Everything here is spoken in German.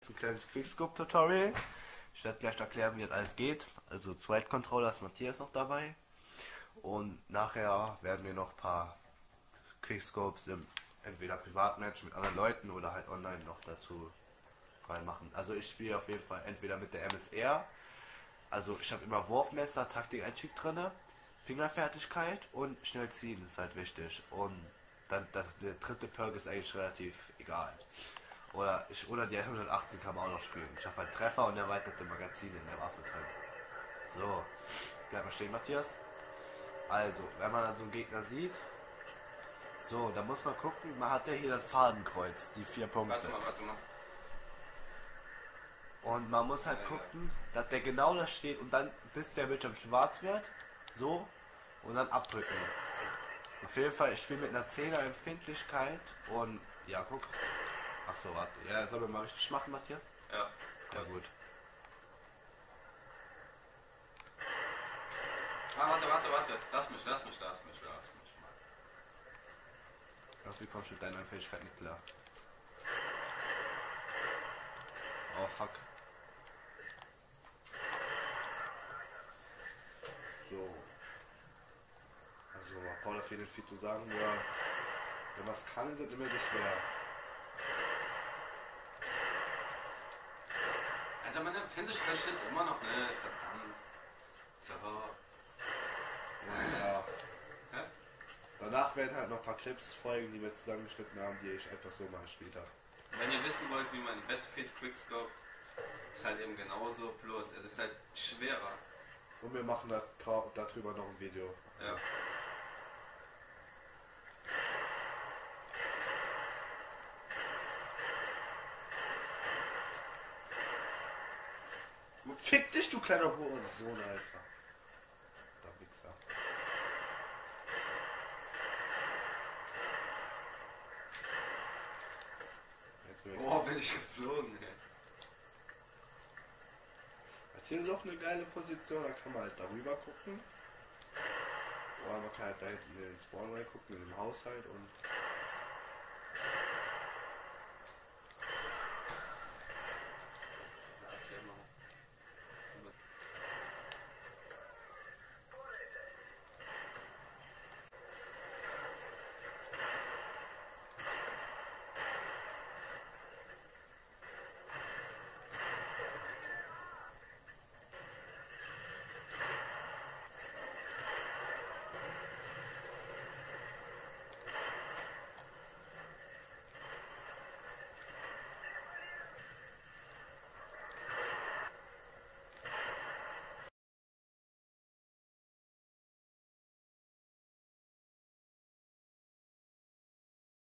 Ein kleines Quickscope-Tutorial. Ich werde gleich erklären, wie das alles geht. Also Zweitcontroller ist Matthias noch dabei. Und nachher werden wir noch ein paar Quickscopes im entweder Privatmatch mit anderen Leuten oder halt online noch dazu machen. Also ich spiele auf jeden Fall entweder mit der MSR. Also ich habe immer Wurfmesser, Taktik-Einstieg drin, Fingerfertigkeit und schnell ziehen ist halt wichtig. Und dann der dritte Perk ist eigentlich relativ egal. Oder die 118 kann man auch noch spielen. Ich habe einen Treffer und erweiterte Magazin in der Waffe drin. So, bleib mal stehen, Matthias. Also, wenn man dann so einen Gegner sieht, so, da muss man gucken, man hat ja hier das Farbenkreuz, die 4 Punkte. Warte mal. Und man muss halt gucken, dass der genau da steht und dann bis der Bildschirm schwarz wird, so, und dann abdrücken. Auf jeden Fall, ich spiele mit einer 10er Empfindlichkeit und, ja, guck. Ach so, warte. Ja, sollen wir mal richtig machen, Matthias? Ja. Ja, gut. Warte. Lass mich mal. Wie kommst du mit deiner Fähigkeit nicht klar? Oh, fuck. So. Also, Paul auf jeden Fall zu sagen, nur, wenn man es kann, sind immer so schwer. Alter, meine Empfindlichkeit stimmt immer noch nicht. Verdammt. So. Ja. Hä? Danach werden halt noch ein paar Clips folgen, die wir zusammengeschnitten haben, die ich einfach so mal gespielt habe. Wenn ihr wissen wollt, wie man Battlefield quickscoped, ist halt eben genauso, bloß es ist halt schwerer. Und wir machen darüber noch ein Video. Ja. Fick dich, du kleiner Hurensohn, Alter. Der Wichser. Oh, bin ich geflogen, ey. Hier ist auch eine geile Position, da kann man halt darüber gucken. Oder man kann halt da hinten in den Spawn reingucken, in dem Haushalt und